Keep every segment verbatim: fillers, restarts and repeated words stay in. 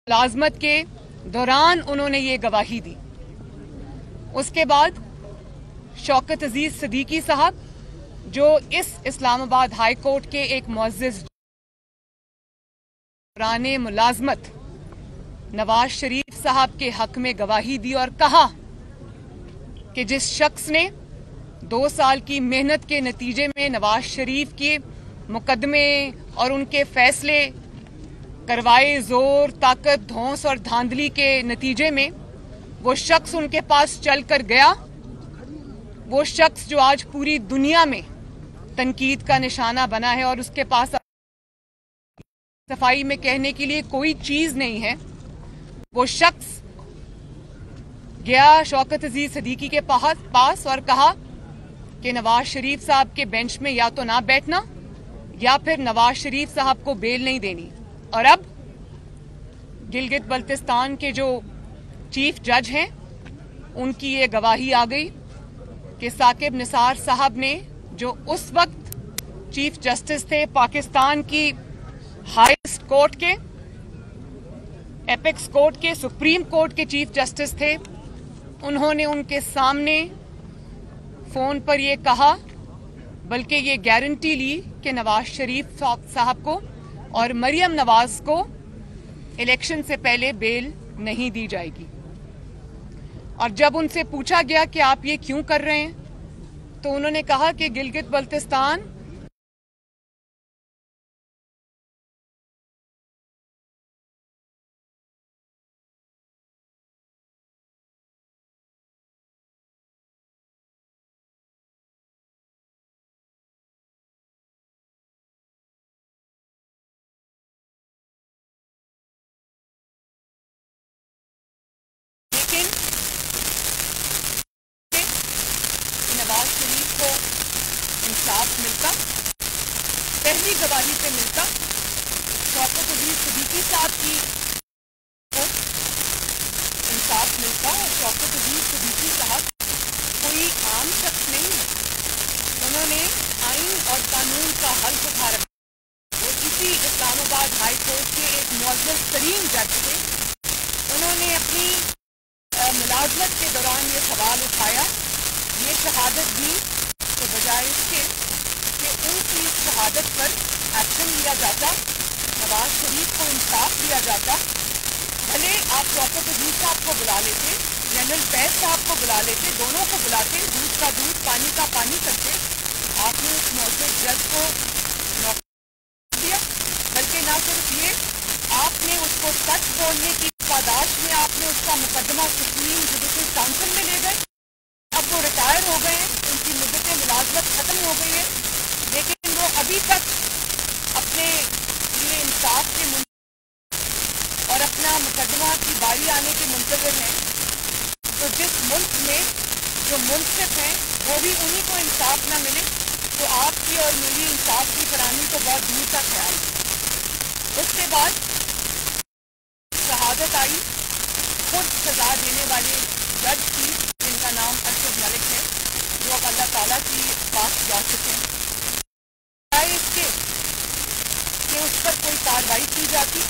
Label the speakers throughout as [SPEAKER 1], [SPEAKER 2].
[SPEAKER 1] मुलाजमत के दौरान उन्होंने ये गवाही दी। उसके बाद शौकत अजीज सिद्दीकी साहब, जो इस इस्लामाबाद हाई कोर्ट के एक मुअज़्ज़िज़ दौरान मुलाजमत नवाज शरीफ साहब के हक में गवाही दी और कहा कि जिस शख्स ने दो साल की मेहनत के नतीजे में नवाज शरीफ के मुकदमे और उनके फैसले करवाए, जोर, ताकत, धौंस और धांधली के नतीजे में वो शख्स उनके पास चल कर गया, वो शख्स जो आज पूरी दुनिया में तनकीद का निशाना बना है और उसके पास सफाई में कहने के लिए कोई चीज नहीं है, वो शख्स गया शौकत अजीज सिद्दीकी के पास और कहा कि नवाज शरीफ साहब के बेंच में या तो ना बैठना या फिर नवाज शरीफ साहब को बेल नहीं देनी। और अब गिलगित बल्तिस्तान के जो चीफ जज हैं उनकी ये गवाही आ गई कि साकिब निसार साहब ने, जो उस वक्त चीफ जस्टिस थे पाकिस्तान की हाईएस्ट कोर्ट के, एपेक्स कोर्ट के, सुप्रीम कोर्ट के चीफ जस्टिस थे, उन्होंने उनके सामने फोन पर यह कहा, बल्कि ये गारंटी ली कि नवाज शरीफ साहब को और मरियम नवाज को इलेक्शन से पहले बेल नहीं दी जाएगी। और जब उनसे पूछा गया कि आप ये क्यों कर रहे हैं, तो उन्होंने कहा कि गिलगित बल्तिस्तान नवाज शरीफ को इंसाफ मिलता, पहली गवाही से मिलता, शौकत अजीज सिद्दीकी साहब की को इंसाफ मिलता। और शौकत अजीज सिद्दीकी साहब कोई आम शख्स नहीं है, उन्होंने आइन और कानून का हल्फ उठा रखा। वो इसी इस्लामाबाद हाई कोर्ट के एक मुअज़्ज़ज़ तरीन जज थे। उन्होंने अपनी मुलाजमत के दौरान ये सवाल उठाया, ये शहादत दी, तो बजाय इसके कि उनकी इस शहादत पर एक्शन लिया जाता, नवाज शरीफ को इंसाफ दिया जाता, भले आप शौकत अजीज साहब को बुला लेते, जनरल फैज साहब को बुला लेते, दोनों को बुलाते, दूध का दूध पानी का पानी करते, आपने उस मुअज़्ज़ज़ जज को नौकरी दिया। बल्कि ना सिर्फ ये, आपने उसको सच बोलने की पादाश में आपने उसका मुकदमा सुप्रीम जुडिशल काउंसिल में ले गए। अब वो रिटायर हो गए हैं, उनकी मुद्दत मुलाजमत खत्म हो गई है, लेकिन वो अभी तक अपने लिए इंसाफ के और अपना मुकदमा की बारी आने के मुंतज़िर हैं। तो जिस मुल्क में जो मुनसिफ हैं वो भी उन्हीं को इंसाफ ना मिले, तो आपकी और मेरी इंसाफ की फराहमी को बहुत दूर तक ख्याल। उसके बाद शहादत आई, खुद सजा देने वाले जज की, जिनका नाम अरशद मलिक है, जो अब अल्लाह ताला की पास जा चुके हैं। इसके कि उस पर कोई कार्रवाई की जाती,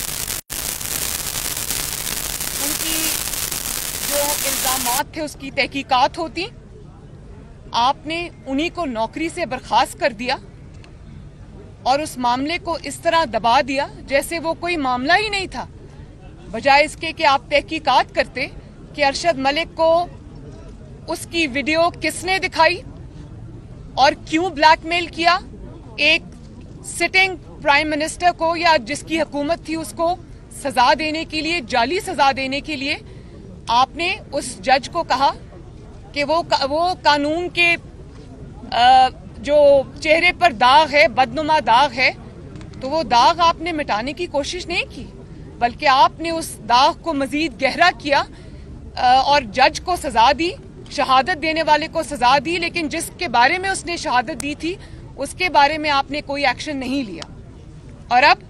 [SPEAKER 1] उनकी जो इल्जामात थे उसकी तहकीकात होती, आपने उन्हीं को नौकरी से बर्खास्त कर दिया और उस मामले को इस तरह दबा दिया जैसे वो कोई मामला ही नहीं था। बजाय इसके कि आप तहकीकात करते कि अरशद मलिक को उसकी वीडियो किसने दिखाई और क्यों ब्लैकमेल किया, एक सिटिंग प्राइम मिनिस्टर को या जिसकी हुकूमत थी उसको सजा देने के लिए, जाली सजा देने के लिए आपने उस जज को कहा कि वो वो कानून के जो चेहरे पर दाग है, बदनुमा दाग है, तो वो दाग आपने मिटाने की कोशिश नहीं की, बल्कि आपने उस दाग को मजीद गहरा किया और जज को सजा दी, शहादत देने वाले को सजा दी, लेकिन जिसके बारे में उसने शहादत दी थी उसके बारे में आपने कोई एक्शन नहीं लिया। और अब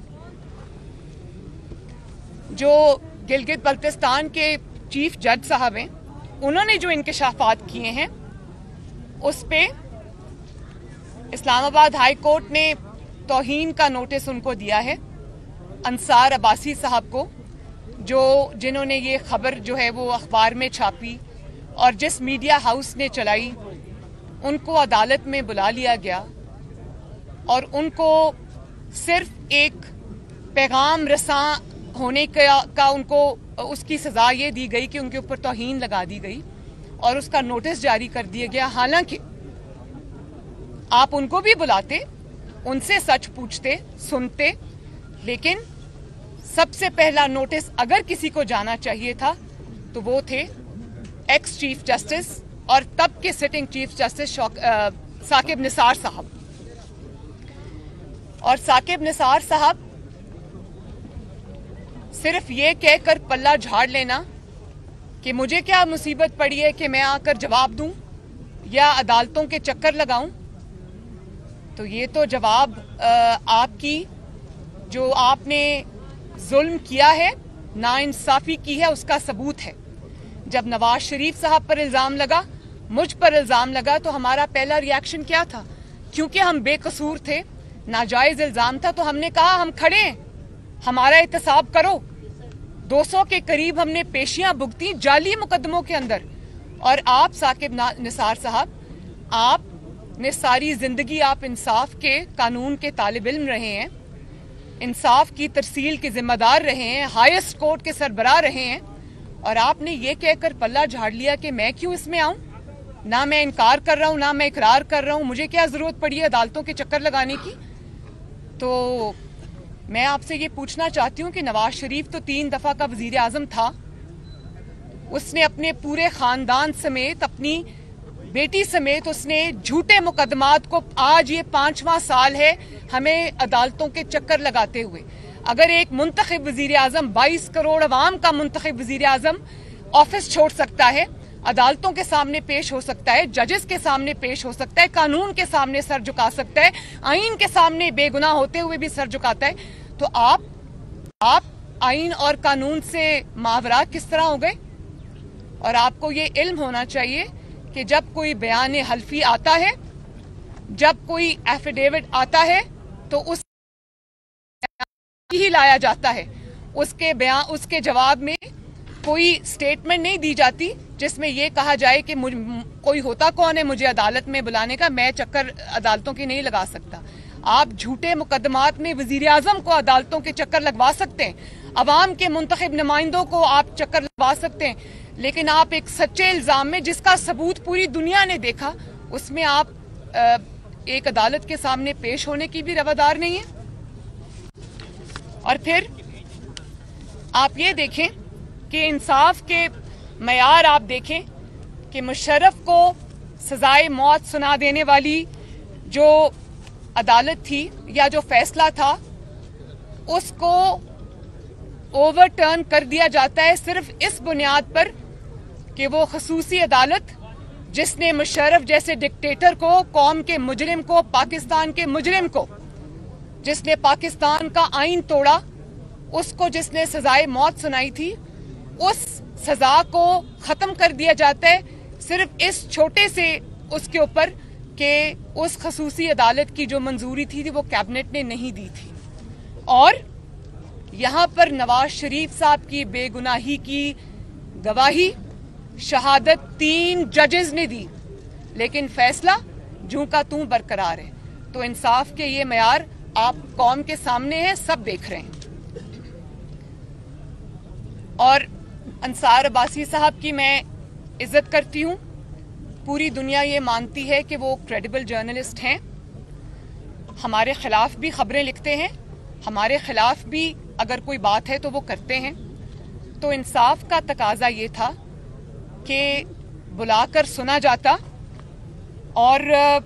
[SPEAKER 1] जो गिलगित बल्तिस्तान के चीफ जज साहब हैं, उन्होंने जो इंकशाफात किए हैं उस पे इस्लामाबाद हाई कोर्ट ने तौहीन का नोटिस उनको दिया है। अंसार अब्बासी साहब को, जो जिन्होंने ये खबर जो है वो अखबार में छापी और जिस मीडिया हाउस ने चलाई, उनको अदालत में बुला लिया गया और उनको सिर्फ एक पैगाम रसां होने का, का उनको उसकी सजा ये दी गई कि उनके ऊपर तौहीन लगा दी गई और उसका नोटिस जारी कर दिया गया। हालांकि आप उनको भी बुलाते, उनसे सच पूछते, सुनते, लेकिन सबसे पहला नोटिस अगर किसी को जाना चाहिए था तो वो थे एक्स चीफ जस्टिस और तब के sitting chief justice Saqib Nisar साहब। और साकिब निसार साहब सिर्फ ये कहकर पल्ला झाड़ लेना कि मुझे क्या मुसीबत पड़ी है कि मैं आकर जवाब दूं या अदालतों के चक्कर लगाऊं, तो ये तो जवाब आपकी जो आपने जुल्म किया है, नाइंसाफी की है, उसका सबूत है। जब नवाज शरीफ साहब पर इल्जाम लगा, मुझ पर इल्जाम लगा, तो हमारा पहला रिएक्शन क्या था? क्योंकि हम बेकसूर थे, नाजायज इल्जाम था, तो हमने कहा हम खड़े हैं, हमारा एहतसाब करो। दो सौ के करीब हमने पेशियां भुगती जाली मुकदमों के अंदर। और आप साकिब निसार साहब, आपने सारी जिंदगी आप इंसाफ के कानून के तालिब इल्म रहे हैं, इंसाफ की तरसील के जिम्मेदार रहे हैं, हाईएस्ट कोर्ट के सरबराह रहे हैं, और आपने ये कहकर पल्ला झाड़ लिया कि मैं क्यों इसमें आऊं? ना मैं इनकार कर रहा हूं, ना मैं इकरार कर रहा हूं, मुझे क्या जरूरत पड़ी है अदालतों के चक्कर लगाने की? तो मैं आपसे ये पूछना चाहती हूं कि नवाज शरीफ तो तीन दफा का वजीर आजम था, उसने अपने पूरे खानदान समेत, अपनी बेटी समेत, उसने झूठे मुकदमात को, आज ये पांचवा साल है हमें अदालतों के चक्कर लगाते हुए। अगर एक मुंतखब वजीर आजम, बाईस करोड़ अवाम का मुंतखब वजीर आजम ऑफिस छोड़ सकता है, अदालतों के सामने पेश हो सकता है, जजेस के सामने पेश हो सकता है, कानून के सामने सर झुका सकता है, आईन के सामने बेगुनाह होते हुए भी सर झुकाता है, तो आप आप आईन और कानून से मावरा किस तरह हो गए? और आपको ये इल्म होना चाहिए कि जब कोई बयान हल्फी आता है, जब कोई एफिडेविट आता है, तो उस ही लाया जाता है, उसके बयान, उसके जवाब में कोई स्टेटमेंट नहीं दी जाती जिसमें यह कहा जाए कि मुझ, कोई होता कौन है मुझे अदालत में बुलाने का, मैं चक्कर अदालतों के नहीं लगा सकता। आप झूठे मुकदमात में वजीर आजम को अदालतों के चक्कर लगवा सकते हैं, अवाम के मुंतखब नुमाइंदों को आप चक्कर लगवा सकते हैं, लेकिन आप एक सच्चे इल्जाम में, जिसका सबूत पूरी दुनिया ने देखा, उसमें आप एक अदालत के सामने पेश होने की भी रवादार नहीं है। और फिर आप ये देखें कि इंसाफ के मयार आप देखें कि मुशर्रफ को सजाए मौत सुना देने वाली जो अदालत थी या जो फैसला था, उसको ओवरटर्न कर दिया जाता है सिर्फ इस बुनियाद पर कि वो खसूसी अदालत जिसने मुशर्रफ जैसे डिक्टेटर को, कौम के मुजरिम को, पाकिस्तान के मुजरिम को, जिसने पाकिस्तान का आईन तोड़ा, उसको जिसने सजाए मौत सुनाई थी, उस सजा को खत्म कर दिया जाता है सिर्फ इस छोटे से उसके ऊपर कि उस खसूसी अदालत की जो मंजूरी थी, थी वो कैबिनेट ने नहीं दी थी। और यहां पर नवाज शरीफ साहब की बेगुनाही की गवाही, शहादत तीन जजेस ने दी, लेकिन फैसला जूं का तूं बरकरार है। तो इंसाफ के ये मयार आप कौम के सामने है, सब देख रहे हैं। और अंसार अब्बासी साहब की मैं इज्जत करती हूं, पूरी दुनिया ये मानती है कि वो क्रेडिबल जर्नलिस्ट हैं, हमारे खिलाफ भी खबरें लिखते हैं, हमारे खिलाफ भी अगर कोई बात है तो वो करते हैं। तो इंसाफ का तकाजा ये था कि बुलाकर सुना जाता और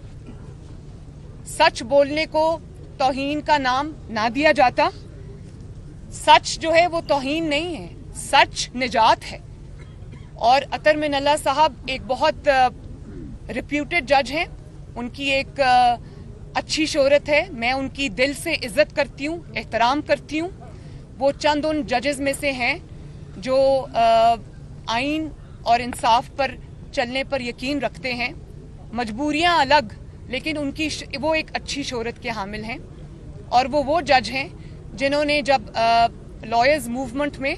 [SPEAKER 1] सच बोलने को तौहीन का नाम ना दिया जाता। सच जो है वो तौहीन नहीं है, सच निजात है। और अतर मिनल्ला साहब एक बहुत रिप्यूटेड जज हैं, उनकी एक अच्छी शोहरत है, मैं उनकी दिल से इज्जत करती हूँ, एहतराम करती हूँ। वो चंद उन जजेस में से हैं जो आइन और इंसाफ पर चलने पर यकीन रखते हैं। मजबूरियां अलग, लेकिन उनकी वो एक अच्छी शोहरत के हामिल हैं। और वो वो जज हैं जिन्होंने जब लॉयर्स मूवमेंट में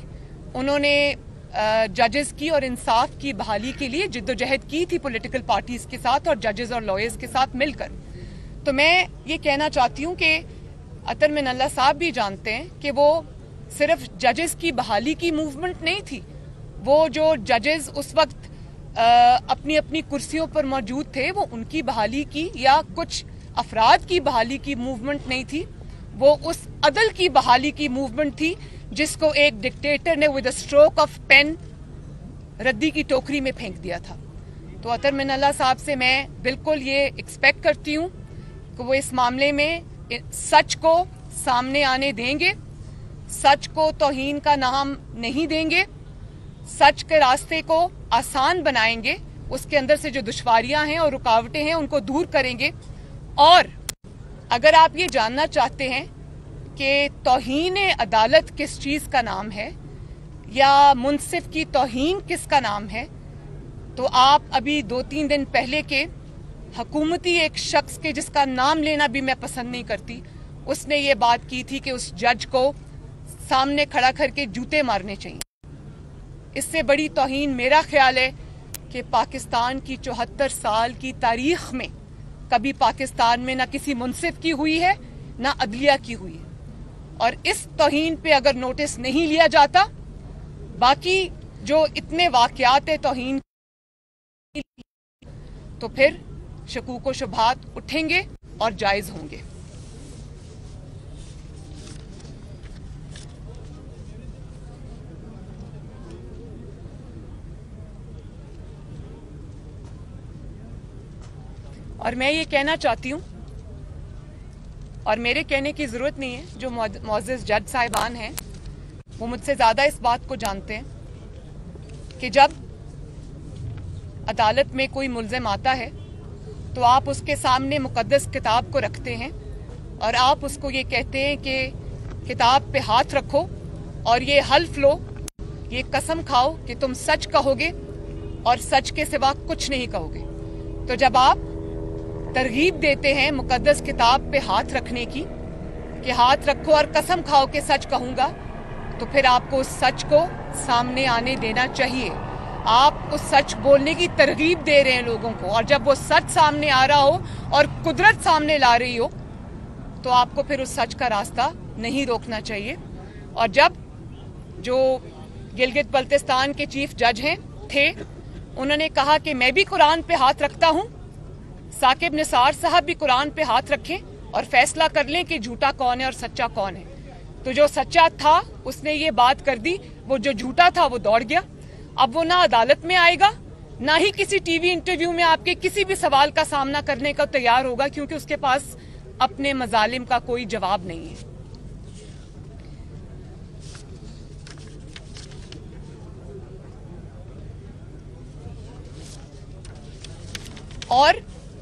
[SPEAKER 1] उन्होंने जजेस की और इंसाफ की बहाली के लिए जिद्दोजहद की थी पॉलिटिकल पार्टीज के साथ और जजेस और लॉयर्स के साथ मिलकर। तो मैं ये कहना चाहती हूँ कि अतर मिनल्ला साहब भी जानते हैं कि वो सिर्फ जजेस की बहाली की मूवमेंट नहीं थी, वो जो जजेस उस वक्त अपनी अपनी कुर्सियों पर मौजूद थे वो उनकी बहाली की या कुछ अफराद की बहाली की मूवमेंट नहीं थी, वो उस अदल की बहाली की मूवमेंट थी जिसको एक डिक्टेटर ने with a stroke of pen रद्दी की टोकरी में फेंक दिया था। तो अतर मिनल्ला साहब से मैं बिल्कुल ये एक्सपेक्ट करती हूँ कि वो इस मामले में सच को सामने आने देंगे, सच को तौहीन का नाम नहीं देंगे, सच के रास्ते को आसान बनाएंगे, उसके अंदर से जो दुश्वारियां हैं और रुकावटें हैं उनको दूर करेंगे। और अगर आप ये जानना चाहते हैं कि तौहीन अदालत किस चीज़ का नाम है या मुनसिफ की तौहीन किसका नाम है, तो आप अभी दो तीन दिन पहले के हुकूमती एक शख्स के जिसका नाम लेना भी मैं पसंद नहीं करती, उसने ये बात की थी कि उस जज को सामने खड़ा करके जूते मारने चाहिए। इससे बड़ी तौहीन मेरा ख्याल है कि पाकिस्तान की चौहत्तर साल की तारीख में कभी पाकिस्तान में ना किसी मुनसिफ की हुई है ना अदलिया की हुई है। और इस तौहीन पे अगर नोटिस नहीं लिया जाता, बाकी जो इतने वाकयात है तौहीन, तो फिर शकूक व शुबहात उठेंगे और जायज होंगे। और मैं ये कहना चाहती हूँ, और मेरे कहने की जरूरत नहीं है, जो मुअज़्ज़िज़ जज साहिबान हैं वो मुझसे ज्यादा इस बात को जानते हैं कि जब अदालत में कोई मुल्ज़िम आता है तो आप उसके सामने मुक़द्दस किताब को रखते हैं और आप उसको ये कहते हैं कि किताब पे हाथ रखो और ये हल्फ लो, ये कसम खाओ कि तुम सच कहोगे और सच के सिवा कुछ नहीं कहोगे। तो जब आप तरगीब देते हैं मुक़द्दस किताब पे हाथ रखने की कि हाथ रखो और कसम खाओ कि सच कहूँगा, तो फिर आपको उस सच को सामने आने देना चाहिए। आप उस सच बोलने की तरगीब दे रहे हैं लोगों को, और जब वो सच सामने आ रहा हो और कुदरत सामने ला रही हो तो आपको फिर उस सच का रास्ता नहीं रोकना चाहिए। और जब जो गिलगित बल्तिस्तान के चीफ जज हैं थे, उन्होंने कहा कि मैं भी कुरान पे हाथ रखता हूँ, साकिब निसार साहब भी कुरान पे हाथ रखें और फैसला कर लें कि झूठा कौन है और सच्चा कौन है। तो जो सच्चा था उसने ये बात कर दी, वो जो झूठा था वो दौड़ गया। अब वो ना अदालत में आएगा, ना ही किसी टीवी इंटरव्यू में आपके किसी भी सवाल का सामना करने का तैयार होगा, क्योंकि उसके पास अपने मजालिम का कोई जवाब नहीं है। और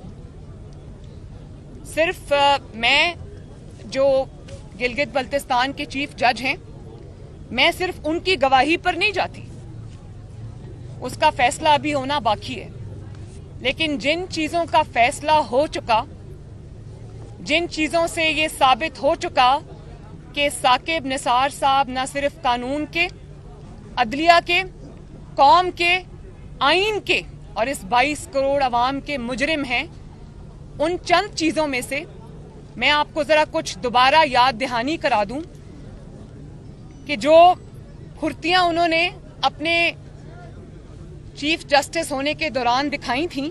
[SPEAKER 1] सिर्फ आ, मैं जो गिलगित बल्तिस्तान के चीफ जज हैं, मैं सिर्फ उनकी गवाही पर नहीं जाती, उसका फैसला अभी होना बाकी है। लेकिन जिन चीजों का फैसला हो चुका, जिन चीजों से ये साबित हो चुका कि साकिब निसार साहब न सिर्फ कानून के, अदलिया के, कौम के, आइन के और इस बाईस करोड़ अवाम के मुजरिम हैं, उन चंद चीजों में से मैं आपको जरा कुछ दोबारा याद दहानी करा दूं कि जो फुर्तियां उन्होंने अपने चीफ जस्टिस होने के दौरान दिखाई थीं,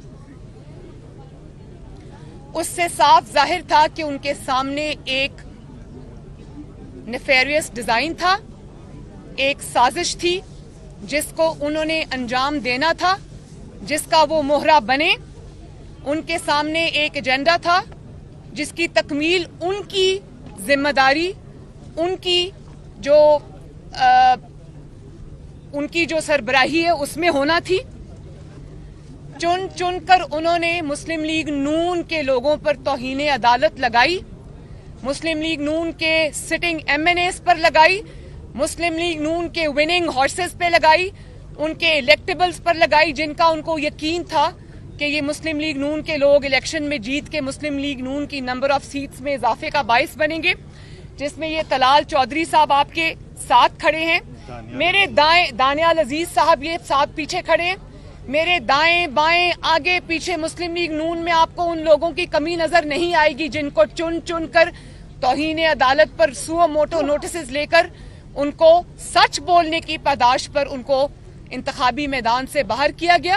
[SPEAKER 1] उससे साफ जाहिर था कि उनके सामने एक नेफेरियस डिजाइन था, एक साजिश थी जिसको उन्होंने अंजाम देना था, जिसका वो मोहरा बने। उनके सामने एक एजेंडा था जिसकी तकमील उनकी जिम्मेदारी, उनकी जो आ, उनकी जो सरबराही है उसमें होना थी। चुन चुन कर उन्होंने मुस्लिम लीग नून के लोगों पर तौहीन अदालत लगाई, मुस्लिम लीग नून के सिटिंग एम एन एस पर लगाई, मुस्लिम लीग नून के विनिंग हॉर्सेस पे लगाई, उनके इलेक्टेबल्स पर लगाई, जिनका उनको यकीन था कि ये मुस्लिम लीग नून के लोग इलेक्शन में जीत के मुस्लिम लीग नून की नंबर ऑफ सीट्स में इजाफे का बाइस बनेंगे, जिसमें ये तलाल चौधरी साहब आपके साथ खड़े हैं, मेरे दाएं दानियाल अजीज साहब ये साहब पीछे खड़े हैं, मेरे दाएं बाएं आगे पीछे मुस्लिम लीग नून में आपको उन लोगों की कमी नजर नहीं आएगी जिनको चुन चुन कर तौहीन अदालत पर सुओ मोटो नोटिस लेकर उनको सच बोलने की पादाश पर उनको इंतखाबी मैदान से बाहर किया गया।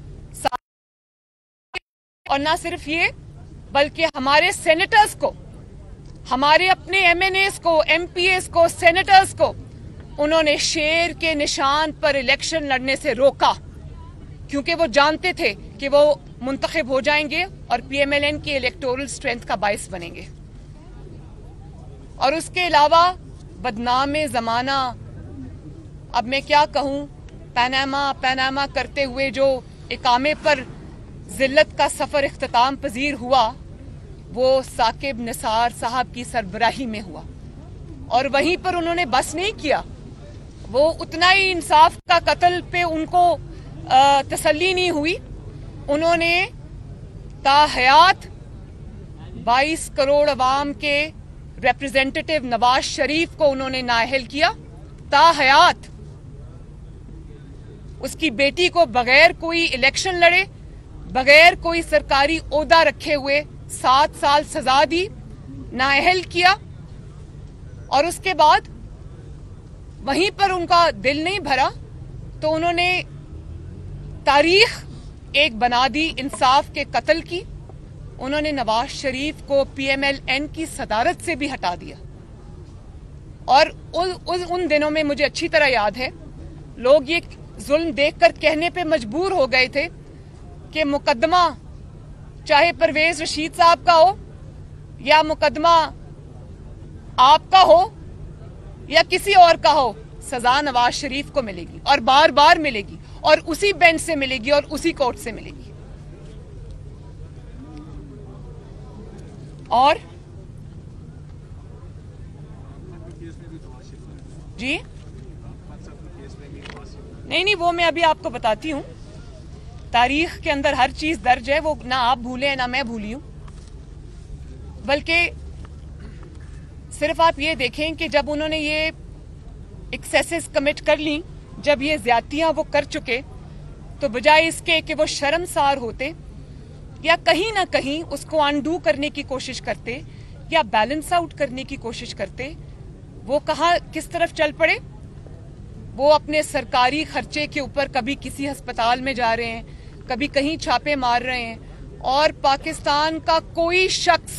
[SPEAKER 1] और ना सिर्फ ये बल्कि हमारे सेनेटर्स को, हमारे अपने एमएनएस को, एमपीएस को, सेनेटर्स को उन्होंने शेर के निशान पर इलेक्शन लड़ने से रोका, क्योंकि वो जानते थे कि वो मुंतखब हो जाएंगे और पीएमएलएन की इलेक्टोरल स्ट्रेंथ का बाइस बनेंगे। और उसके अलावा बदनाम जमाना, अब मैं क्या कहूं, पनामा पनामा करते हुए जो इकामे पर जिल्लत का सफर इख्तिताम पजीर हुआ वो साकिब निसार साहब की सरबराही में हुआ। और वहीं पर उन्होंने बस नहीं किया, वो उतना ही इंसाफ का कत्ल पे उनको आ, तसल्ली नहीं हुई, उन्होंने ताहयात बाईस करोड़ अवाम के रिप्रेजेंटेटिव नवाज शरीफ को उन्होंने नाअहल किया। ताहयात उसकी बेटी को बगैर कोई इलेक्शन लड़े, बगैर कोई सरकारी ओहदा रखे हुए सात साल सजा दी, नाअहल किया। और उसके बाद वहीं पर उनका दिल नहीं भरा तो उन्होंने तारीख एक बना दी इंसाफ के कत्ल की। उन्होंने नवाज शरीफ को पीएमएलएन की सदारत से भी हटा दिया। और उन, उन, उन दिनों में मुझे अच्छी तरह याद है, लोग ये जुल्म देखकर कहने पे मजबूर हो गए थे कि मुकदमा चाहे परवेज रशीद साहब का हो या मुकदमा आपका हो या किसी और का हो, सजा नवाज शरीफ को मिलेगी और बार बार मिलेगी और उसी बेंच से मिलेगी और उसी कोर्ट से मिलेगी। और जी नहीं नहीं वो मैं अभी आपको बताती हूं। तारीख के अंदर हर चीज दर्ज है, वो ना आप भूले ना मैं भूली हूं। बल्कि सिर्फ आप ये देखें कि जब उन्होंने ये एक्सेसेस कमिट कर ली, जब ये ज्यादतियां वो कर चुके, तो बजाय इसके कि वो शर्मसार होते या कहीं ना कहीं उसको अनडू करने की कोशिश करते या बैलेंस आउट करने की कोशिश करते, वो कहाँ किस तरफ चल पड़े। वो अपने सरकारी खर्चे के ऊपर कभी किसी अस्पताल में जा रहे हैं, कभी कहीं छापे मार रहे हैं। और पाकिस्तान का कोई शख्स,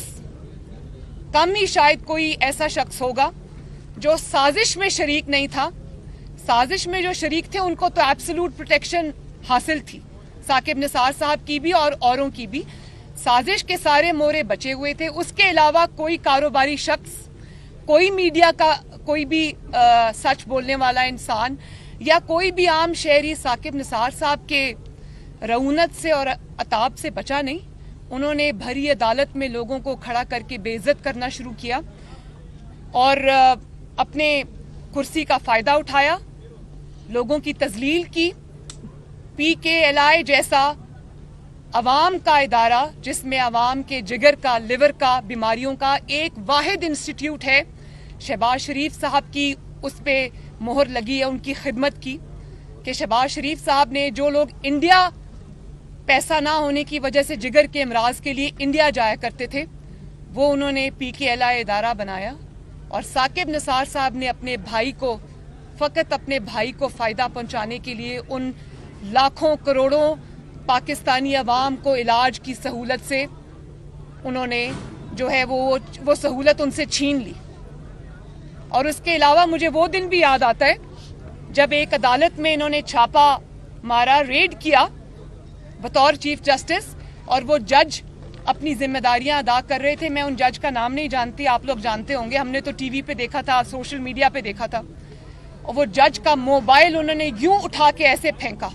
[SPEAKER 1] कम ही शायद कोई ऐसा शख्स होगा जो साजिश में शरीक नहीं था। साजिश में जो शरीक थे उनको तो एब्सोल्यूट प्रोटेक्शन हासिल थी, साकिब निसार साहब की भी और औरों की भी। साजिश के सारे मोरे बचे हुए थे। उसके अलावा कोई कारोबारी शख्स, कोई मीडिया का कोई भी आ, सच बोलने वाला इंसान या कोई भी आम शहरी साकिब निसार साहब के रऊनत से और अताब से बचा नहीं। उन्होंने भरी अदालत में लोगों को खड़ा करके बेइज्जत करना शुरू किया और आ, अपने कुर्सी का फायदा उठाया, लोगों की तजलील की। पी के एल आई जैसा अवाम का इदारा जिसमें अवाम के जिगर का, लिवर का, बीमारियों का एक वाहिद इंस्टीट्यूट है, शहबाज शरीफ साहब की उस पे मोहर लगी है उनकी खिदमत की कि शहबाज शरीफ साहब ने, जो लोग इंडिया पैसा ना होने की वजह से जिगर के अमराज के लिए इंडिया जाया करते थे, वो उन्होंने पी के एल आई इदारा बनाया। और साकिब निसार साहब ने अपने भाई को, फकत अपने भाई को फायदा पहुंचाने के लिए उन लाखों करोड़ों पाकिस्तानी अवाम को इलाज की सहूलत से उन्होंने जो है वो वो सहूलत उनसे छीन ली। और उसके अलावा मुझे वो दिन भी याद आता है जब एक अदालत में इन्होंने छापा मारा, रेड किया बतौर चीफ जस्टिस, और वो जज अपनी जिम्मेदारियां अदा कर रहे थे। मैं उन जज का नाम नहीं जानती, आप लोग जानते होंगे, हमने तो टीवी पे देखा था, सोशल मीडिया पे देखा था। और वो जज का मोबाइल उन्होंने यूं उठा के ऐसे फेंका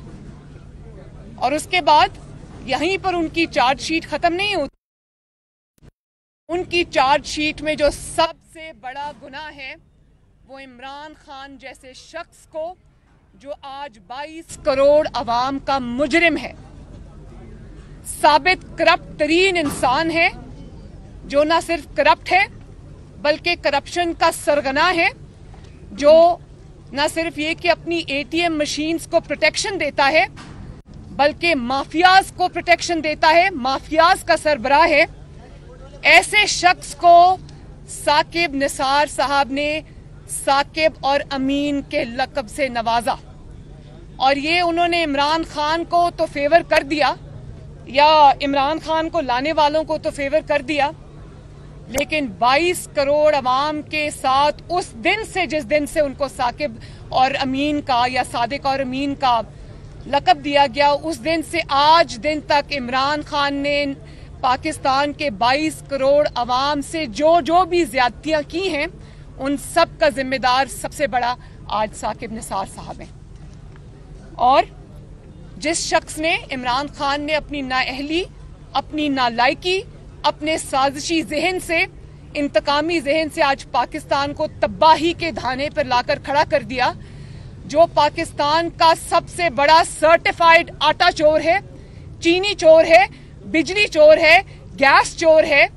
[SPEAKER 1] और उसके बाद यहीं पर उनकी चार्जशीट खत्म नहीं होती। उनकी चार्जशीट में जो सबसे बड़ा गुनाह है वो इमरान खान जैसे शख्स को, जो आज बाईस करोड़ अवाम का मुजरिम है, साबित करप्ट तरीन इंसान है, जो ना सिर्फ करप्ट है बल्कि करप्शन का सरगना है, जो न सिर्फ ये कि अपनी एटीएम मशीन्स को प्रोटेक्शन देता है, बल्कि माफियाज को प्रोटेक्शन देता है, माफियाज का सरबराह है। ऐसे शख्स को साकिब निसार साहब ने साकिब और अमीन के लक़ब से नवाजा, और ये उन्होंने इमरान खान को तो फेवर कर दिया, या इमरान खान को लाने वालों को तो फेवर कर दिया, लेकिन बाईस करोड़ अवाम के साथ उस दिन से, जिस दिन से उनको साकिब और अमीन का या सादिक और अमीन का लक़ब दिया गया, उस दिन से आज दिन तक इमरान खान ने पाकिस्तान के बाईस करोड़ अवाम से जो जो भी ज्यादतियां की हैं, उन सब का जिम्मेदार सबसे बड़ा आज साकिब निसार साहब हैं। और जिस शख्स ने, इमरान खान ने अपनी नाअहली, अपनी नालायकी, अपने साजिशी जहन से, इंतकामी जहन से आज पाकिस्तान को तबाही के धाने पर लाकर खड़ा कर दिया, जो पाकिस्तान का सबसे बड़ा सर्टिफाइड आटा चोर है, चीनी चोर है, बिजली चोर है, गैस चोर है,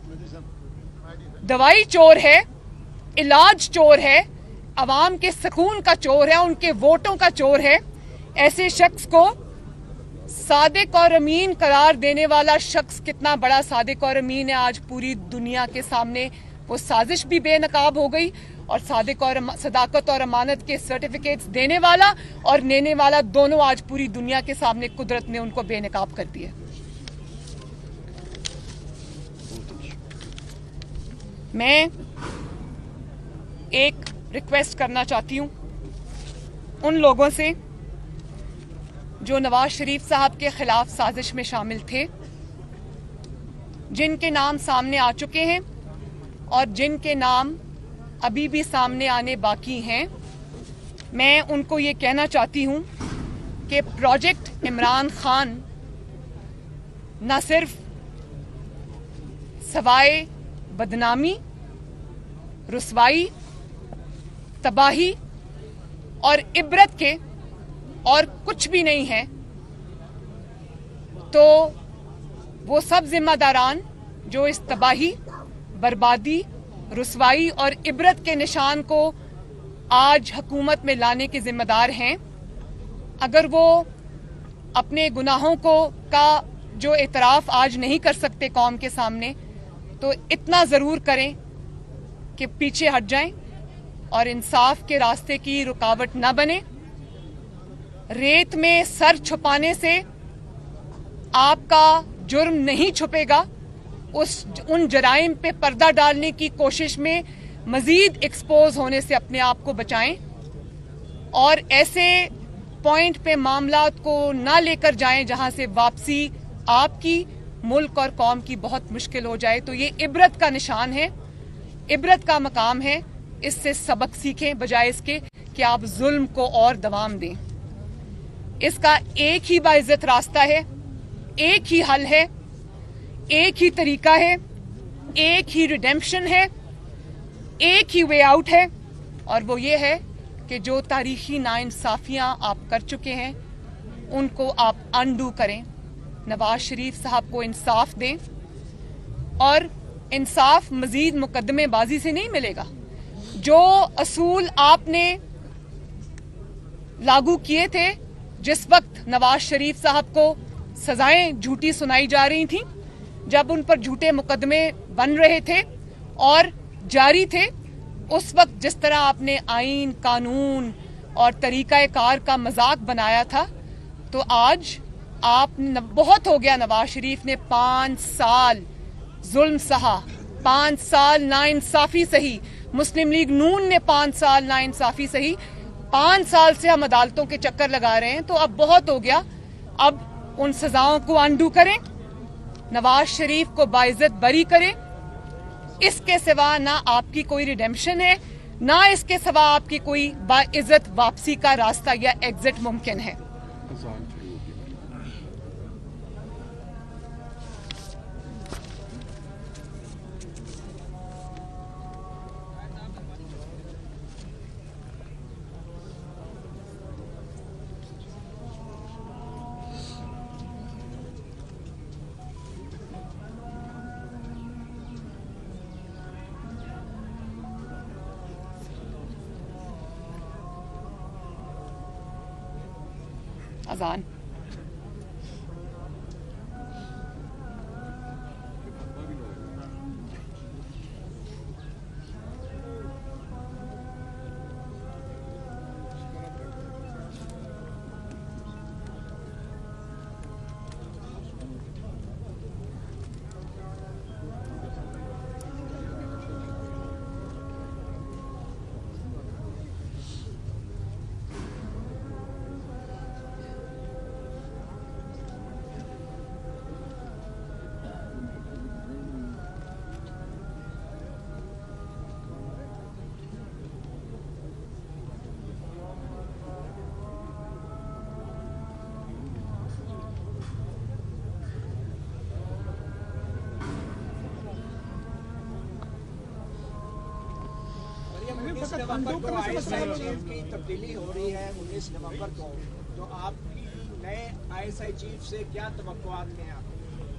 [SPEAKER 1] दवाई चोर है, इलाज चोर है, अवाम के सुकून का चोर है, उनके वोटों का चोर है। ऐसे शख्स को सादिक और अमीन करार देने वाला शख्स कितना बड़ा सादिक और अमीन है, आज पूरी दुनिया के सामने वो साजिश भी बेनकाब हो गई, और सादिक और सदाकत और अमानत के सर्टिफिकेट्स देने वाला और लेने वाला दोनों आज पूरी दुनिया के सामने कुदरत ने उनको बेनकाब कर दिया। मैं एक रिक्वेस्ट करना चाहती हूं उन लोगों से जो नवाज शरीफ साहब के खिलाफ साजिश में शामिल थे, जिनके नाम सामने आ चुके हैं और जिनके नाम अभी भी सामने आने बाकी हैं। मैं उनको ये कहना चाहती हूं कि प्रोजेक्ट इमरान खान न सिर्फ सवाए बदनामी, रुसवाई, तबाही और इबरत के और कुछ भी नहीं है, तो वो सब जिम्मेदारान जो इस तबाही, बर्बादी, रुसवाई और इबरत के निशान को आज हुकूमत में लाने के जिम्मेदार हैं, अगर वो अपने गुनाहों को का जो एतराफ़ आज नहीं कर सकते कौम के सामने, तो इतना ज़रूर करें कि पीछे हट जाएं और इंसाफ के रास्ते की रुकावट न बने। रेत में सर छुपाने से आपका जुर्म नहीं छुपेगा, उस उन जराइम पे पर्दा डालने की कोशिश में मजीद एक्सपोज होने से अपने आप को बचाएं, और ऐसे पॉइंट पे मामलात को ना लेकर जाएं जहां से वापसी आपकी, मुल्क और कौम की बहुत मुश्किल हो जाए। तो ये इबरत का निशान है, इबरत का मकाम है, इससे सबक सीखें बजाय इसके कि आप जुल्म को और दवाम दें। इसका एक ही बाइज्जत रास्ता है, एक ही हल है, एक ही तरीका है, एक ही रिडेम्पशन है, एक ही वे आउट है, और वो ये है कि जो तारीखी नाइंसाफियां आप कर चुके हैं उनको आप अनडू करें। नवाज शरीफ साहब को इंसाफ दें, और इंसाफ मजीद मुकदमेबाजी से नहीं मिलेगा। जो असूल आपने लागू किए थे जिस वक्त नवाज शरीफ साहब को सजाएं झूठी सुनाई जा रही थी, जब उन पर झूठे मुकदमे बन रहे थे और जारी थे, उस वक्त जिस तरह आपने आईन, कानून और तरीका कार का मजाक बनाया था, तो आज आप बहुत हो गया। नवाज शरीफ ने पांच साल जुल्म सहा, पांच साल नाइंसाफी सही, मुस्लिम लीग नून ने पांच साल नाइंसाफी सही, पांच साल से हम अदालतों के चक्कर लगा रहे हैं। तो अब बहुत हो गया, अब उन सजाओं को अनडू करें, नवाज शरीफ को बाइज्जत बरी करें। इसके सिवा ना आपकी कोई रिडेम्पशन है, ना इसके सिवा आपकी कोई बाइज्जत वापसी का रास्ता या एग्जिट मुमकिन है। अजान।
[SPEAKER 2] की तब्दीली हो रही है उन्नीस नवंबर को, तो आपकी नए आईएसआई चीफ से क्या तवक्कुआत हैं आप?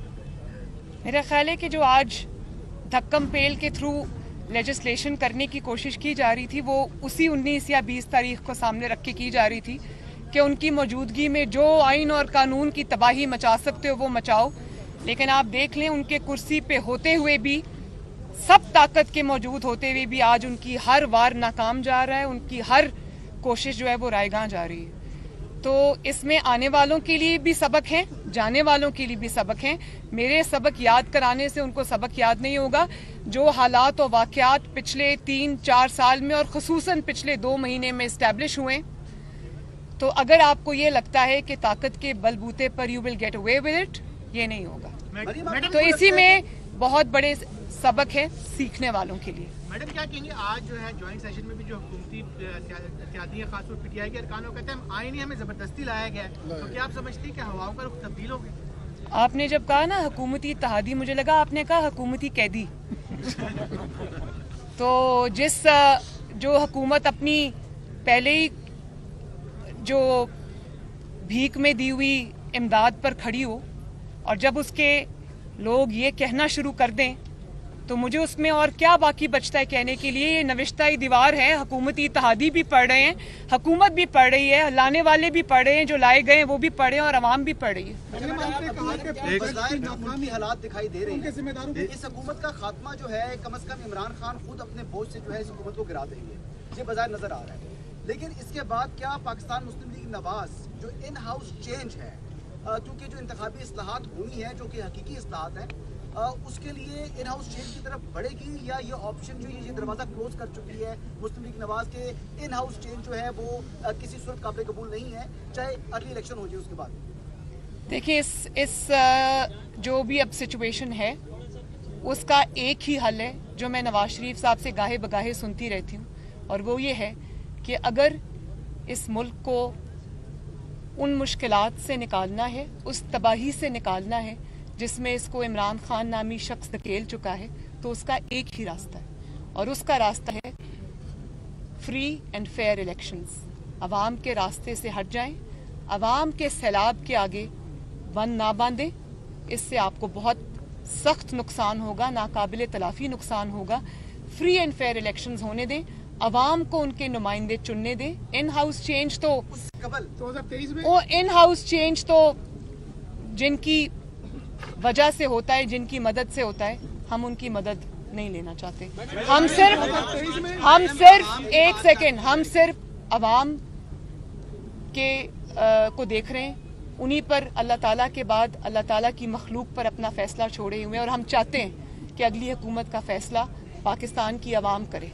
[SPEAKER 1] मेरा ख्याल है कि जो आज धक्कम पेल के थ्रू लेजिस्लेशन करने की कोशिश की जा रही थी, वो उसी उन्नीस या बीस तारीख को सामने रख के की जा रही थी कि उनकी मौजूदगी में जो आइन और कानून की तबाही मचा सकते हो वो मचाओ। लेकिन आप देख लें, उनके कुर्सी पे होते हुए भी, सब ताकत के मौजूद होते हुए भी आज उनकी हर वार नाकाम जा रहा है, उनकी हर कोशिश जो है वो रायगां जा रही है। तो इसमें आने वालों के लिए भी सबक हैं, जाने वालों के लिए भी सबक हैं। मेरे सबक याद कराने से उनको सबक याद नहीं होगा। जो हालात और वाक़यात पिछले तीन चार साल में और ख़ुसूसन पिछले दो महीने में इस्टेब्लिश हुए, तो अगर आपको ये लगता है कि ताकत के बलबूते पर you will get away with it, ये नहीं होगा। तो इसी में बहुत बड़े सबक है सीखने वालों के लिए।
[SPEAKER 3] मैडम क्या कहेंगे, आज जो है ज्वाइंट सेशन में भी जो हुकूमती इत्यादी है, खासतौर पीटीआई के अरकान कहते हैं हम आए नहीं, हमें जबरदस्ती लाया गया है, तो क्या आप समझती हैं कि हवाओं का रुख तब्दील हो गया?
[SPEAKER 1] आपने जब कहा ना हुकूमती इत्तेहादी, मुझे लगा आपने कहा हुकूमती कैदी। तो जिस जो हुकूमत अपनी पहले ही जो भीख में दी हुई इमदाद पर खड़ी हो, और जब उसके लोग ये कहना शुरू कर दें, तो मुझे उसमें और क्या बाकी बचता है कहने के लिए। ये नविश्ता दीवार है, हुकूमती इत्तेहादी भी पढ़ रहे हैं, हुकूमत भी पढ़ रही है, लाने वाले भी पढ़ रहे हैं, जो लाए गए वो भी पढ़ रहे हैं और आवाम भी पढ़ रही है।
[SPEAKER 2] हालात दिखाई दे रहे हैं, इस हुकूमत का खात्मा जो है, कम अज कम इमरान खान खुद अपने बोझ से जो है इस हुकूमत को गिरा देंगे, ये बाजार नजर आ रहा है। लेकिन इसके बाद क्या पाकिस्तान मुस्लिम लीग नवाज जो इन हाउस चेंज है, क्योंकि जो इंतखाबी इस्लाहात हुई हैं जो कि हकीकी इस्लाहात हैं, उसके लिए इन हाउस चेंज की तरफ बढ़ेगी, या ये ऑप्शन जो ये दरवाजा क्लोज कर चुकी है मुस्लिम लीग नवाज के, इन हाउस चेंज जो है वो किसी सूरत काबिल कबूल नहीं है, चाहे अर्ली इलेक्शन हो जाए उसके बाद?
[SPEAKER 1] देखिए, इस इस जो भी अब सिचुएशन है उसका एक ही हल है जो मैं नवाज शरीफ साहब से गाहे बगाहे सुनती रहती हूँ, और वो ये है कि अगर इस मुल्क को उन मुश्किलात से निकालना है, उस तबाही से निकालना है जिसमें इसको इमरान खान नामी शख्स धकेल चुका है, तो उसका एक ही रास्ता है, और उसका रास्ता है फ्री एंड फेयर इलेक्शंस। अवाम के रास्ते से हट जाएं, अवाम के सैलाब के आगे बंद ना बांधें, इससे आपको बहुत सख्त नुकसान होगा, नाकाबिल तलाफी नुकसान होगा। फ्री एंड फेयर इलेक्शंस होने दें, अवाम को उनके नुमाइंदे चुनने दें। इन हाउस चेंज तो
[SPEAKER 2] दो हजार तेईस में
[SPEAKER 1] वो इन हाउस चेंज तो जिनकी वजह से होता है, जिनकी मदद से होता है, हम उनकी मदद नहीं लेना चाहते। हम सिर्फ हम सिर्फ एक सेकेंड हम सिर्फ अवाम के आ, को देख रहे हैं, उन्हीं पर अल्लाह ताला के बाद अल्लाह ताला की मखलूक पर अपना फैसला छोड़े हुए हैं, और हम चाहते हैं कि अगली हुकूमत का फैसला पाकिस्तान की आवाम करे।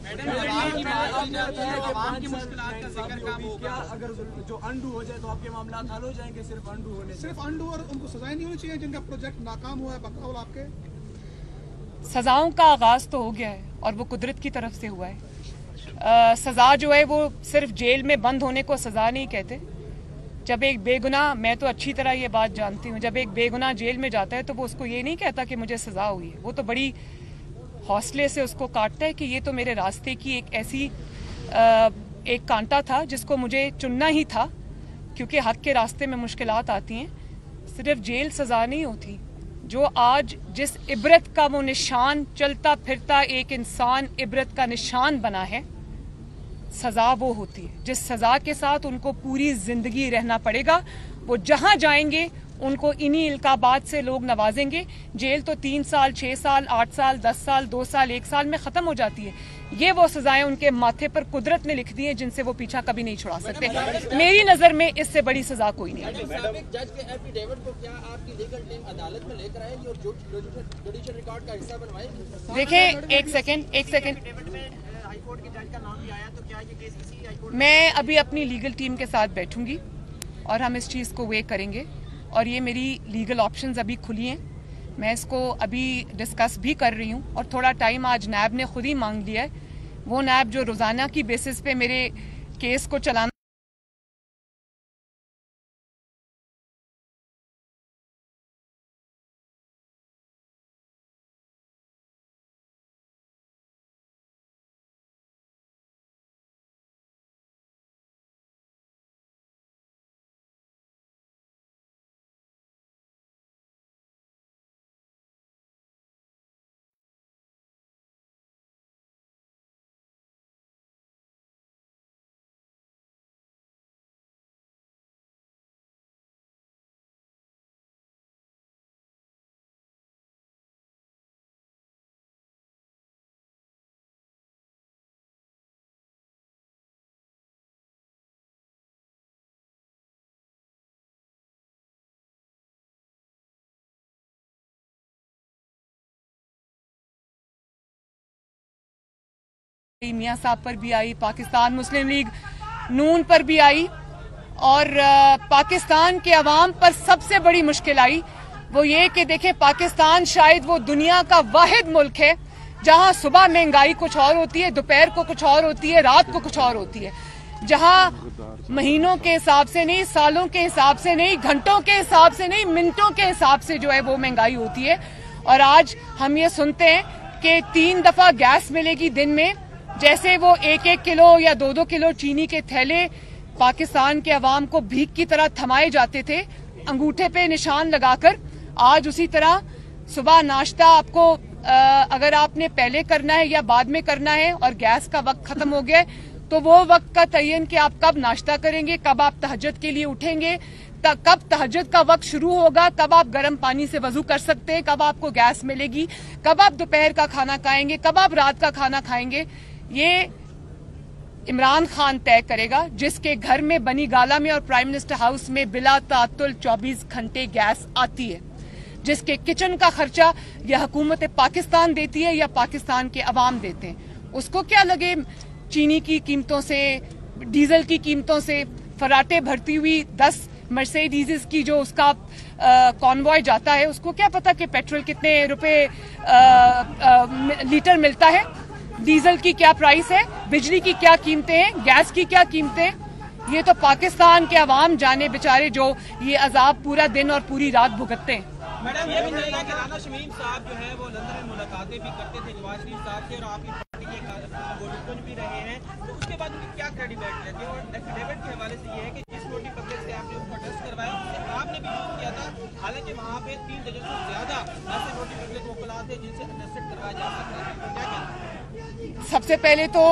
[SPEAKER 2] अगर जो अंडू हो जाए तो आपके मामला हल हो जाएंगे? सिर्फ अंडू होने सिर्फ अंडू और उनको सजाएं नहीं होनी चाहिए जिनका प्रोजेक्ट नाकाम हुआ है बकौल आपके?
[SPEAKER 1] सजाओं का आगाज तो हो गया है, और वो कुदरत की तरफ से हुआ है। आ, सजा जो है वो सिर्फ जेल में बंद होने को सजा नहीं कहते। जब एक बेगुनाह, मैं तो अच्छी तरह ये बात जानती हूँ, जब एक बेगुनाह जेल में जाता है तो वो उसको ये नहीं कहता कि मुझे सजा हुई है, वो तो बड़ी हौसले से उसको काटता है कि ये तो मेरे रास्ते की एक ऐसी आ, एक कांटा था जिसको मुझे चुनना ही था, क्योंकि हक के रास्ते में मुश्किलात आती हैं। सिर्फ जेल सजा नहीं होती। जो आज जिस इबरत का वो निशान, चलता फिरता एक इंसान इबरत का निशान बना है, सजा वो होती है जिस सजा के साथ उनको पूरी जिंदगी रहना पड़ेगा, वो जहां जाएंगे उनको इन्हीं इल्काबात से लोग नवाजेंगे। जेल तो तीन साल, छह साल, आठ साल, दस साल, दो साल, एक साल में खत्म हो जाती है। ये वो सजाएं उनके माथे पर कुदरत ने लिख दी है जिनसे वो पीछा कभी नहीं छुड़ा सकते। मेरी नजर में इससे बड़ी सजा कोई नहीं है।
[SPEAKER 4] जज के एफिडेविट को क्या आपकी लीगल टीम अदालत में लेकर आएगी और जुडिशियल रिकॉर्ड का हिस्सा बनवाएगी?
[SPEAKER 1] देखिए, एक सेकंड एक सेकंड
[SPEAKER 3] हाईकोर्ट के जज का नाम भी आया, तो क्या ये केस किसी हाईकोर्ट?
[SPEAKER 1] मैं अभी अपनी लीगल टीम के साथ बैठूंगी और हम इस चीज को वे करेंगे। और ये मेरी लीगल ऑप्शंस अभी खुली हैं, मैं इसको अभी डिस्कस भी कर रही हूँ। और थोड़ा टाइम आज नैब ने खुद ही मांग लिया है। वो नैब जो रोजाना की बेसिस पे मेरे केस को चलाना मियां साहब पर भी आई, पाकिस्तान मुस्लिम लीग नून पर भी आई और पाकिस्तान के अवाम पर सबसे बड़ी मुश्किल आई वो ये कि देखें, पाकिस्तान शायद वो दुनिया का वाहिद मुल्क है जहां सुबह महंगाई कुछ और होती है, दोपहर को कुछ और होती है, रात को कुछ और होती है, जहां महीनों के हिसाब से नहीं, सालों के हिसाब से नहीं, घंटों के हिसाब से नहीं, मिनटों के हिसाब से जो है वो महंगाई होती है। और आज हम ये सुनते हैं कि तीन दफा गैस मिलेगी दिन में, जैसे वो एक एक किलो या दो दो किलो चीनी के थैले पाकिस्तान के अवाम को भीख की तरह थमाए जाते थे अंगूठे पे निशान लगाकर। आज उसी तरह सुबह नाश्ता आपको आ, अगर आपने पहले करना है या बाद में करना है और गैस का वक्त खत्म हो गया तो वो वक्त का तयन कि आप कब नाश्ता करेंगे, कब आप तहज्जुद के लिए उठेंगे, कब तहज्जुद का वक्त शुरू होगा, कब आप गर्म पानी से वजू कर सकते हैं, कब आपको गैस मिलेगी, कब आप दोपहर का खाना खाएंगे, कब आप रात का खाना खाएंगे, ये इमरान खान तय करेगा, जिसके घर में बनी गाला में और प्राइम मिनिस्टर हाउस में बिला तातुल चौबीस घंटे गैस आती है, जिसके किचन का खर्चा या हुकूमत पाकिस्तान देती है या पाकिस्तान के अवाम देते हैं। उसको क्या लगे चीनी की कीमतों से, डीजल की कीमतों से, फराटे भरती हुई दस मर्सिडीज की जो उसका कॉन्वॉय जाता है, उसको क्या पता कि पेट्रोल कितने रुपए आ, आ, लीटर मिलता है, डीजल की क्या प्राइस है, बिजली की क्या कीमतें हैं, गैस की क्या कीमतें हैं। ये तो पाकिस्तान के अवाम जाने बेचारे जो ये अजाब पूरा दिन और पूरी रात भुगतते हैं।
[SPEAKER 4] मैडम ये भी चलेगा कि राना शमीम साहब जो है वो लंदन में मुलाकातें भी करते थे नवाज शरीफ साहब से और आपकी पार्टी के वो भी रहे हैं, तो उसके बाद उनकी क्या क्रेडिबिलिटी रहती है? और एफिडेविट के हवाले से ये है कि जिस नोटी पब्लिक से आपने उनको टेस्ट करवाया उससे आपने भी यूज किया था, हालांकि वहाँ पे तीन दर्जन से ज्यादा ऐसे नोटी पब्लिक वकला थे जिनसे अटेस्टेड करवाया जा सकता है, तो क्या कहना?
[SPEAKER 1] सबसे पहले तो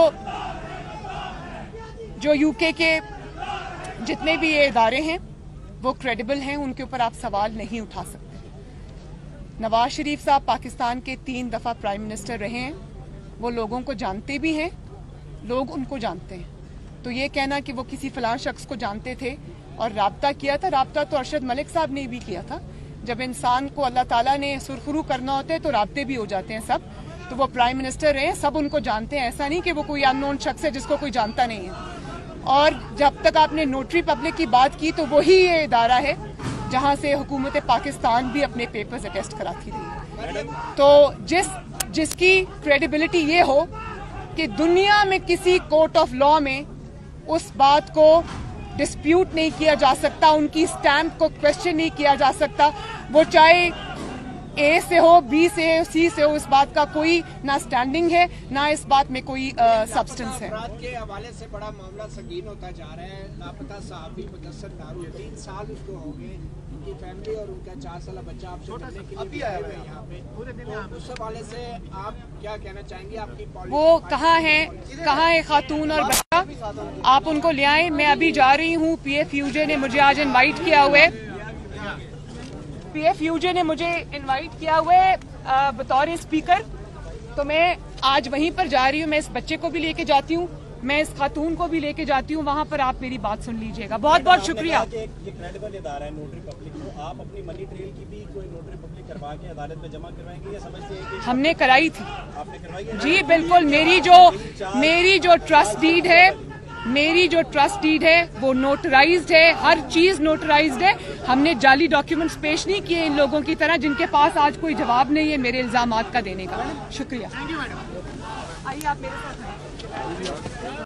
[SPEAKER 1] जो यूके के जितने भी ये इदारे हैं वो क्रेडिबल हैं, उनके ऊपर आप सवाल नहीं उठा सकते। नवाज शरीफ साहब पाकिस्तान के तीन दफा प्राइम मिनिस्टर रहे हैं, वो लोगों को जानते भी हैं, लोग उनको जानते हैं। तो ये कहना कि वो किसी फलां शख्स को जानते थे और राब्ता किया था, राब्ता तो अरशद मलिक साहब ने भी किया था। जब इंसान को अल्लाह ताला ने सुरखरू करना होता है तो राब्ते भी हो जाते हैं सब। तो वो प्राइम मिनिस्टर रहे, सब उनको जानते हैं, ऐसा नहीं कि वो कोई अननोन शख्स है जिसको कोई जानता नहीं है। और जब तक आपने नोटरी पब्लिक की बात की तो वही ये इदारा है जहां से हुकूमत पाकिस्तान भी अपने पेपर्स अटेस्ट कराती रही है। तो जिस जिसकी क्रेडिबिलिटी ये हो कि दुनिया में किसी कोर्ट ऑफ लॉ में उस बात को डिस्प्यूट नहीं किया जा सकता, उनकी स्टैंप को क्वेश्चन नहीं किया जा सकता, वो चाहे ए से हो, बी से, सी से हो, इस बात का कोई ना स्टैंडिंग है ना इस बात में कोई सब्सटेंस है।
[SPEAKER 5] अपराध के हवाले से बड़ा मामला संगीन होता जा रहा है। लापता सहाफी मुदस्सर नारू तीन साल उसको हो गए, उनकी फैमिली और उनका चार साल बच्चा आपसे मिलने के लिए भी आया हुआ है यहाँ पे। तो उस हवाले से आप क्या कहना चाहेंगे? आपकी
[SPEAKER 1] वो कहाँ है, कहाँ है खातून और बच्चा? आप उनको ले आए। मैं अभी जा रही हूँ। पीएफ यूजे ने मुझे आज इनवाइट किया हुआ है। पीएफ यूजे ने मुझे इनवाइट किया हुआ है बतौर स्पीकर, तो मैं आज वहीं पर जा रही हूँ। मैं इस बच्चे को भी लेके जाती हूँ, मैं इस खातून को भी लेके जाती हूँ। वहाँ पर आप मेरी बात सुन लीजिएगा। बहुत बहुत शुक्रिया।
[SPEAKER 6] ये क्रेडिबल इदारा है नोटरी पब्लिक, तो आप अपनी मनी ट्रेल की भी कोई नोटरी पब्लिक करवा के अदालत में जमा करवाएंगे या समझते हैं कि
[SPEAKER 1] हमने कराई थी?
[SPEAKER 6] आपने करवाई है?
[SPEAKER 1] जी बिल्कुल। मेरी जो मेरी जो ट्रस्ट डीड है मेरी जो ट्रस्ट डीड है वो नोटराइज्ड है, हर चीज नोटराइज्ड है। हमने जाली डॉक्यूमेंट्स पेश नहीं किए इन लोगों की तरह जिनके पास आज कोई जवाब नहीं है मेरे इल्जामात का देने का। शुक्रिया। आइए आप मेरे साथ।